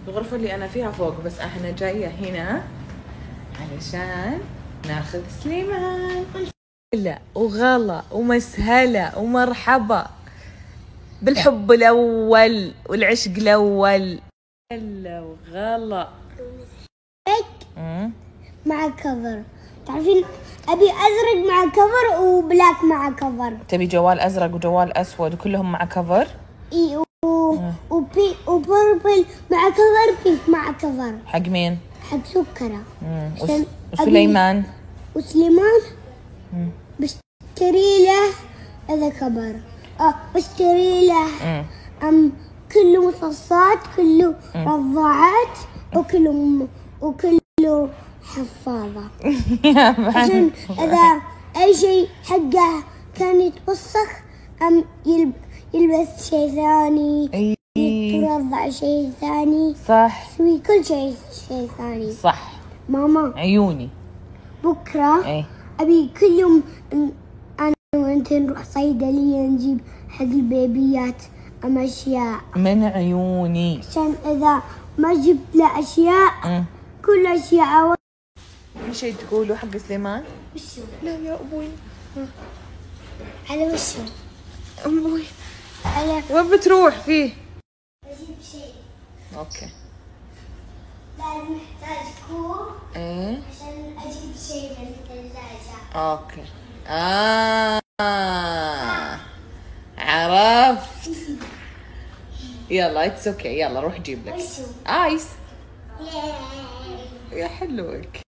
الغرفة اللي أنا فيها فوق، بس احنا جاية هنا علشان ناخذ سليمان. لا وغلا ومسهلة ومرحبا بالحب الأول والعشق الأول. هلا وغلا. مع كفر، تعرفين أبي أزرق مع كفر وبلاك مع كفر. تبي جوال أزرق وجوال أسود وكلهم مع كفر؟ إي وبربل مع كفر، بينك مع كفر. حق مين؟ حق سكرة. وسليمان؟ وسليمان بشتري له هذا كبر. بشتري له كله مصاصات، كله رضاعات، وكله حفاظة. عشان إذا أي شيء حقه كان يتوسخ يلبس شيء ثاني، يرضع شيء ثاني. صح. يسوي كل شيء ثاني. صح. ماما عيوني بكرة أبي كل يوم أنا وأنت نروح صيدلية نجيب حق البيبيات أشياء من عيوني، عشان إذا ما جبت له أشياء كل أشياء. في شيء تقولوا حق سليمان؟ وشو؟ لا يا أبوي. على وشو؟ أبوي على وين بتروح فيه؟ أجيب شيء. أوكي. لازم نحتاج كوب إيه عشان أجيب شيء من الثلاجة. أوكي. عرفت. يلا اتس اوكي، يلا روح جيب لك وشو؟ آيس. يا حلوك.